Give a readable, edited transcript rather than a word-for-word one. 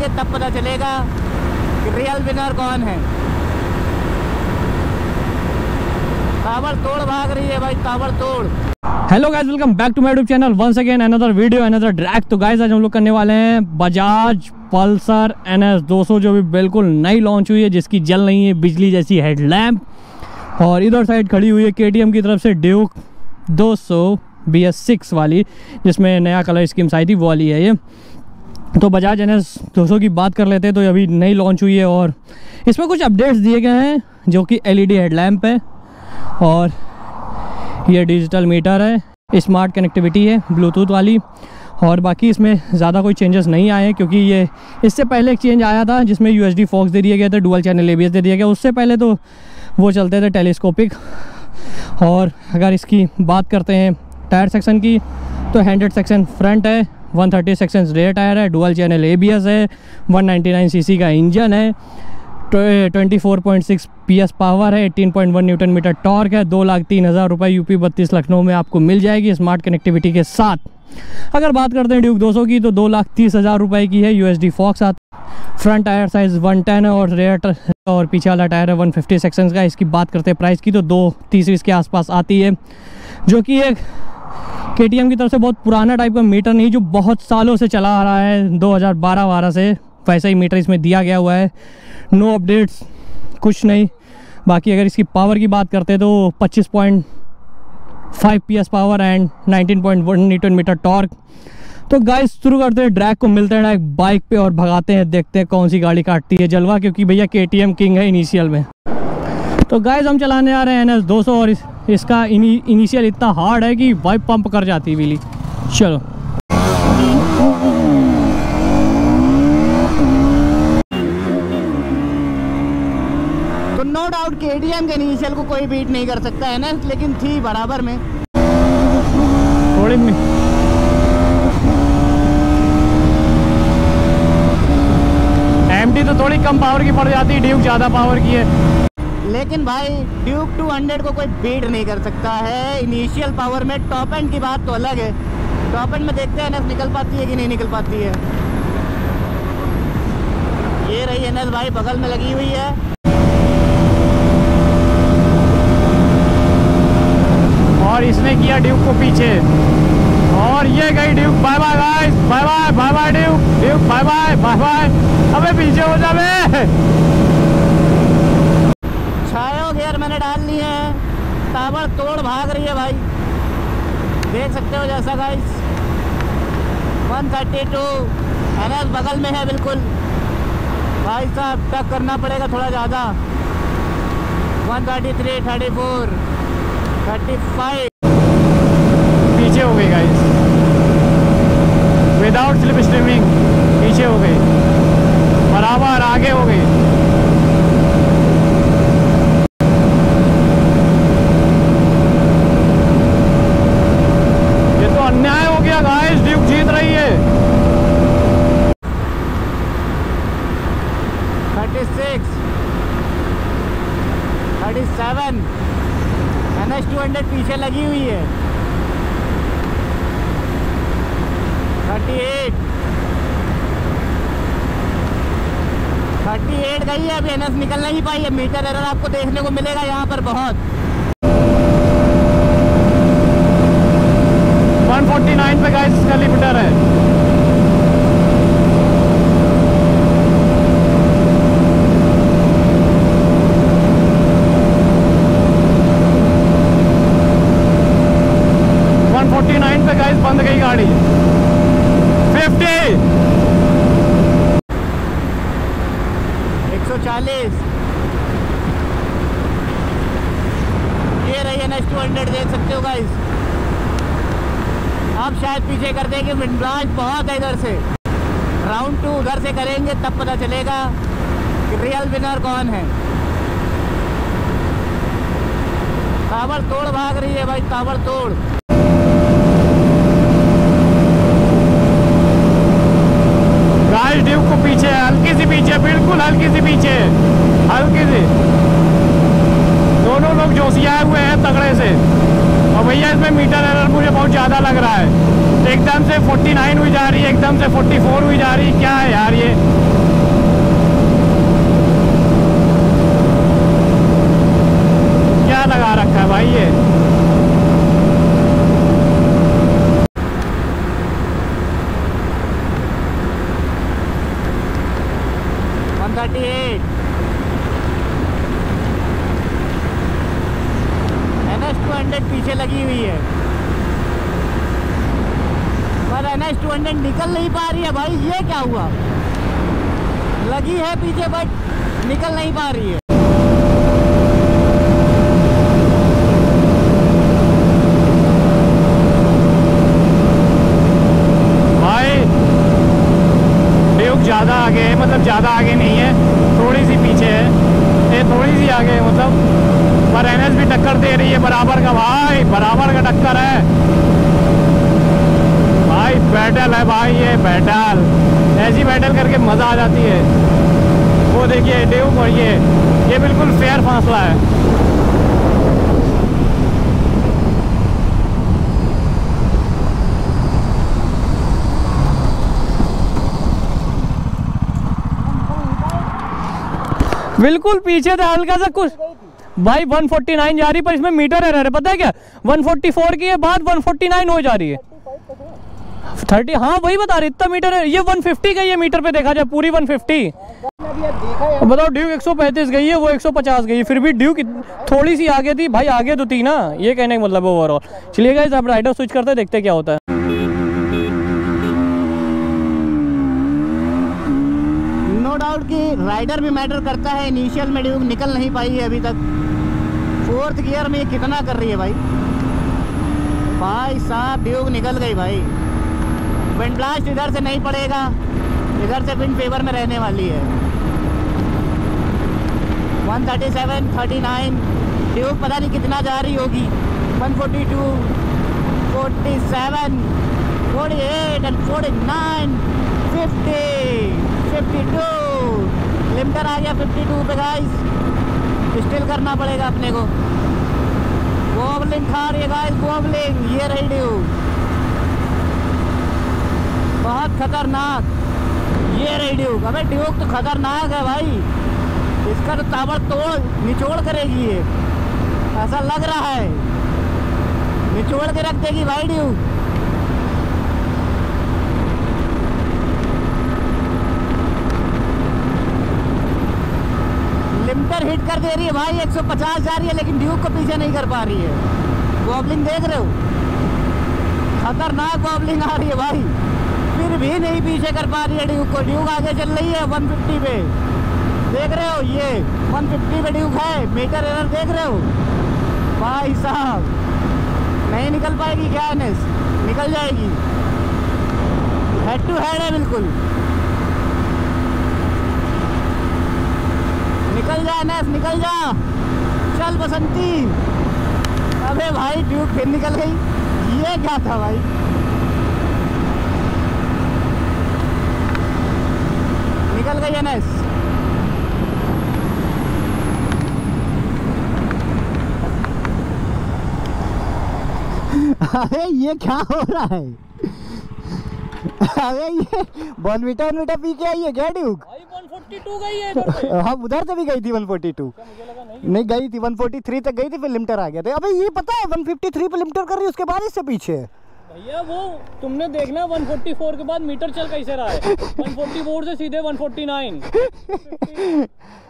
करेंगे तब पता चलेगा कि रियल विनर कौन है। ताबड़तोड़ भाग रही है भाई, ताबड़तोड़। Hello guys, welcome back to my YouTube channel once again another video another drag. तो गाइस आज हम लोग करने वाले हैं बजाज पल्सर NS 200 जो भी बिल्कुल नई लॉन्च हुई है, जिसकी जल रही है बिजली जैसी हेडलैम्प। और इधर साइड खड़ी हुई है KTM की तरफ से ड्यूक 200 BS6 वाली, जिसमें नया कलर स्कीम्स आई थी, वो वाली है ये। तो बजाज NS 200 की बात कर लेते हैं। तो अभी नई लॉन्च हुई है और इसमें कुछ अपडेट्स दिए गए हैं, जो कि LED हेडलैम्प है और ये डिजिटल मीटर है, स्मार्ट कनेक्टिविटी है ब्लूटूथ वाली। और बाकी इसमें ज़्यादा कोई चेंजेस नहीं आए हैं, क्योंकि ये इससे पहले एक चेंज आया था जिसमें USD फॉक्स दे दिया गया था, डुअल चैनल ABS दे दिया गया। उससे पहले तो वो चलते थे टेलीस्कोपिक। और अगर इसकी बात करते हैं टायर सेक्शन की, तो 100 सेक्शन फ्रंट है, 130 सेक्शन रेयर टायर है, डुअल चैनल ABS है, 199 cc का इंजन है, 24.6 PS पावर है, 18.1 न्यूटन मीटर टॉर्क है। 2,03,000 रुपये UP 32 लखनऊ में आपको मिल जाएगी स्मार्ट कनेक्टिविटी के साथ। अगर बात करते हैं ड्यूक 200 की, तो 2,30,000 रुपये की है, USD फॉक्स आता। फ्रंट टायर साइज़ 110 है और रेयर और पीछे वाला टायर है 150 सेक्शंस का। इसकी बात करते हैं प्राइस की, तो 2,30 के आसपास आती है, जो कि एक KTM की तरफ से बहुत पुराना टाइप का मीटर नहीं, जो बहुत सालों से चला आ रहा है 2012 से, वैसा ही मीटर इसमें दिया गया हुआ है। नो अपडेट्स, कुछ नहीं। बाकी अगर इसकी पावर की बात करते हैं तो 25.5 PS power and 19.1 newton metre torque. तो गाइस शुरू करते हैं ड्रैग को, मिलते हैं डायरेक्ट बाइक पे और भगाते हैं, देखते हैं कौन सी गाड़ी काटती है जलवा, क्योंकि भैया KTM किंग है इनिशियल में। तो गाइस हम चलाने आ रहे हैं NS 200 और इसका इनिशियल इतना हार्ड है कि भाई पंप कर जाती है बिजली। चलो तो नो डाउट KTM के इनिशियल को कोई बीट नहीं कर सकता है ना, लेकिन थी बराबर में थोड़ी में। MT तो थोड़ी कम पावर की पड़ जाती है, ड्यूक ज़्यादा पावर की है। लेकिन भाई ड्यूक 200 को कोई बीट नहीं कर सकता है इनिशियल पावर में। टॉप एंड की बात तो अलग है, टॉप एंड में देखते हैं NS निकल पाती है कि नहीं निकल पाती है। ये रही NS भाई, बगल में लगी हुई है। और इसने किया ड्यूक को पीछे, और ये गई Duke. Bye bye guys, bye bye bye bye Duke, Duke bye bye bye bye. अबे पीछे हो जा बे। छायो गियर मैंने डाल लिए हैं, ताबड़तोड़ भाग रही है भाई, देख सकते हो जैसा गाइस। 132 NS बगल में है बिल्कुल भाई साहब, टक करना पड़ेगा थोड़ा ज़्यादा। 133, 34, 35 पीछे हो गई गाइस, विदाउट स्लिप स्ट्रीमिंग पीछे हो गई, बराबर आगे हो गई। ये तो अन्याय हो गया गाइस, ड्यूक जीत रही है। 36, 37 NS 200 पीछे लगी हुई है। 38 गई है, अभी NS निकल नहीं पाई है। मीटर एरर आपको देखने को मिलेगा यहाँ पर बहुत। 149 पे गाइस इसका लिमिटर है। पे गाइस बंद गई गाड़ी। 50 140 ये रही NS 200, देख सकते हो गाइस। अब शायद पीछे कर देंगे, मिड ब्रांच बहुत है इधर से। राउंड 2 उधर से करेंगे तब पता चलेगा कि रियल विनर कौन है। ताबड़तोड़ भाग रही है भाई, ताबड़तोड़। गाइस ड्यूक को पीछे, हल्की सी पीछे, बिल्कुल हल्की सी पीछे, हल्की सी। दोनों लोग जोशियाए हुए हैं तगड़े से। और भैया इसमें मीटर एरर मुझे बहुत ज़्यादा लग रहा है, एकदम से 49 हुई जा रही है, एकदम से 44 हुई जा रही है। क्या है यार ये, 200 पीछे लगी हुई है, पर NS 200 निकल नहीं पा रही है भाई। ये क्या हुआ? लगी है पीछे बट निकल नहीं पा रही है। ज़्यादा आगे है, मतलब ज़्यादा आगे नहीं है, थोड़ी सी पीछे है, ये थोड़ी सी आगे है मतलब, पर NS भी टक्कर दे रही है बराबर का भाई, बराबर का टक्कर है भाई। बैटल है भाई, ये बैटल, ऐसी बैटल करके मज़ा आ जाती है। वो देखिए ड्यूक और ये बिल्कुल फेयर फासला है। बिल्कुल पीछे था, हल्का सा कुछ भाई 149 जा रही, पर इसमें मीटर एरर है, पता है क्या? 144 की है, बाद 149 हो जा रही है 30। हाँ वही बता रही, इतना मीटर है। ये 150 गई है मीटर पे देखा जाए, पूरी 150। बताओ ड्यूक 135 गई है, वो 150 गई है, फिर भी ड्यूक थोड़ी सी आगे थी भाई, आगे तो थी ना, ये कहने का मतलब ओवरऑल। चलिए गाइस आप राइडर स्विच करते हैं, देखते क्या होता है। नो डाउट कि राइडर भी मैटर करता है। इनिशियल में ड्यूक निकल नहीं पाई है अभी तक। 4th गियर में ये कितना कर रही है भाई। भाई साहब ड्यूक निकल गई भाई। विंड ब्लास्ट इधर से नहीं पड़ेगा, इधर से विंड फेवर में रहने वाली है। 137, 39 ड्यूक पता नहीं कितना जा रही होगी। 142, 47, 48 and 49, 50, 52। लिमिटर आ गया 52 पे गाइस। स्टिल करना पड़ेगा अपने को। वॉबलिंग खा रही है गाइस, वॉबलिंग। ये रही ड्यूक, बहुत खतरनाक। ये रही ड्यूक। अबे ड्यूक तो खतरनाक है भाई, इसका तो ताबड़तोड़ निचोड़ करेगी ये, ऐसा लग रहा है। निचोड़ के रख देगी भाई ड्यूक। लिमिटर हिट कर दे रही है भाई, 150 जा रही है, लेकिन ड्यूक को पीछे नहीं कर पा रही है। वॉबलिंग देख रहे हो, खतरनाक वॉबलिंग आ रही है भाई, फिर भी नहीं पीछे कर पा रही है ड्यूक को। ड्यूक आगे चल रही है 150 पे, देख रहे हो, ये 150 पे ड्यूक है। मीटर एरर देख रहे हो भाई साहब। नहीं निकल पाएगी क्या NS? निकल जाएगी, हेड टू हेड है बिल्कुल। निकल जा NS, निकल जा, चल बसंती। अबे भाई ड्यूक फिर निकल गई, ये क्या था भाई। निकल गई NS। अरे ये क्या हो रहा है? अरे ये बॉर्नविटा पी के आई है क्या ड्यूक? 142 गई है इधर से। हाँ उधर से भी गई थी 142। मुझे लगा नहीं गई थी, 143 तक गई थी, फिर लिमिटर आ गया था। अबे ये पता है 153 पे लिमिटर कर रही है, उसके बाद इससे पीछे। भैया वो तुमने देखना 144 के बाद मीटर चल कैसे रहा है। 144 से सीधे 149।